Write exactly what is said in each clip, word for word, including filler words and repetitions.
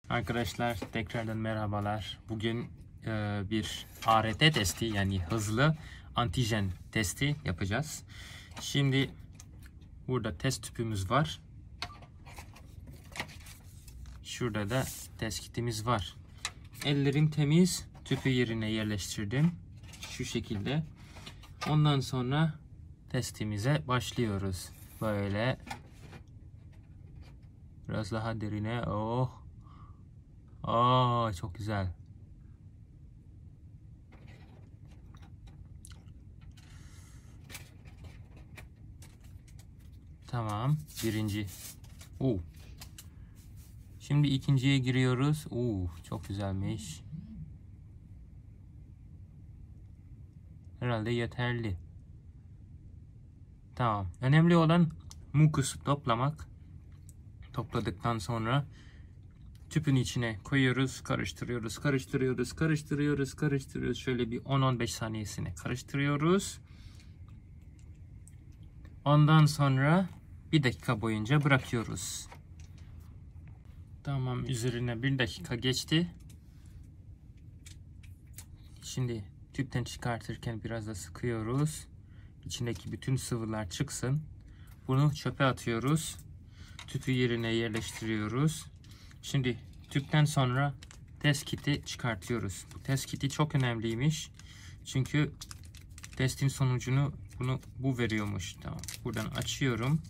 Arkadaşlar tekrardan merhabalar. Bugün e, bir A R T testi, yani hızlı antijen testi yapacağız. Şimdi burada test tüpümüz var. Şurada da test kitimiz var. Ellerim temiz. Tüpü yerine yerleştirdim. Şu şekilde. Ondan sonra testimize başlıyoruz. Böyle. Biraz daha derine. Oh. Aa, çok güzel. Tamam. Birinci. Oo. Şimdi ikinciye giriyoruz. Oo, çok güzelmiş. Herhalde yeterli. Tamam. Önemli olan mukusu toplamak. Topladıktan sonra tüpün içine koyuyoruz, karıştırıyoruz, karıştırıyoruz, karıştırıyoruz, karıştırıyoruz. Şöyle bir on on beş saniyesine karıştırıyoruz. Ondan sonra bir dakika boyunca bırakıyoruz. Tamam, üzerine bir dakika geçti. Şimdi tüpten çıkartırken biraz da sıkıyoruz. İçindeki bütün sıvılar çıksın. Bunu çöpe atıyoruz. Tüpü yerine yerleştiriyoruz. Şimdi tüpten sonra test kiti çıkartıyoruz. Bu test kiti çok önemliymiş. Çünkü testin sonucunu bunu bu veriyormuş. Tamam. Buradan açıyorum.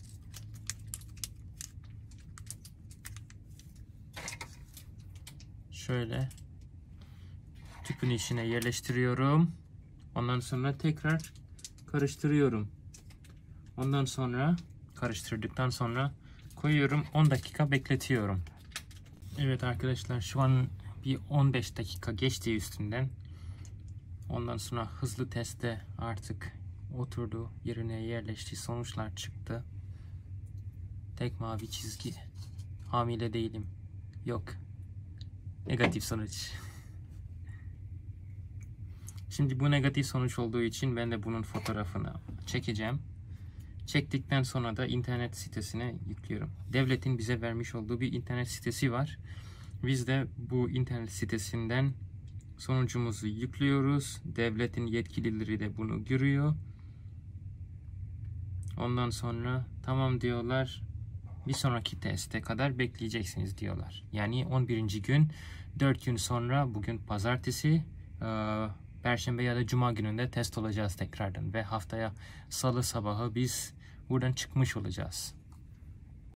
Şöyle tüpün içine yerleştiriyorum. Ondan sonra tekrar karıştırıyorum. Ondan sonra karıştırdıktan sonra koyuyorum. on dakika bekletiyorum. Evet arkadaşlar, şu an bir on beş dakika geçti üstünden. Ondan sonra hızlı testte artık oturdu, yerine yerleşti, sonuçlar çıktı. Tek mavi çizgi. Hamile değilim. Yok. Negatif sonuç. Şimdi bu negatif sonuç olduğu için ben de bunun fotoğrafını çekeceğim. Çektikten sonra da internet sitesine yüklüyorum. Devletin bize vermiş olduğu bir internet sitesi var. Biz de bu internet sitesinden sonucumuzu yüklüyoruz. Devletin yetkilileri de bunu görüyor. Ondan sonra tamam diyorlar. Bir sonraki teste kadar bekleyeceksiniz diyorlar. Yani on birinci gün, dört gün sonra, bugün pazartesi, Perşembe ya da Cuma gününde test olacağız tekrardan. Ve haftaya Salı sabahı biz buradan çıkmış olacağız.